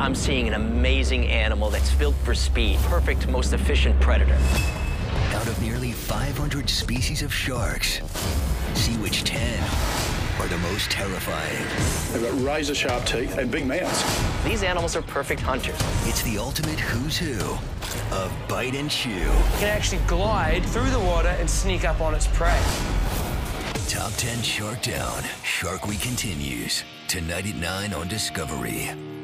I'm seeing an amazing animal that's built for speed. Perfect, most efficient predator. Out of nearly 500 species of sharks, see which 10 are the most terrifying. They've got razor-sharp teeth and big mouths. These animals are perfect hunters. It's the ultimate who's who of bite and chew. It can actually glide through the water and sneak up on its prey. Top 10 Sharkdown. Shark Week continues tonight at 9 on Discovery.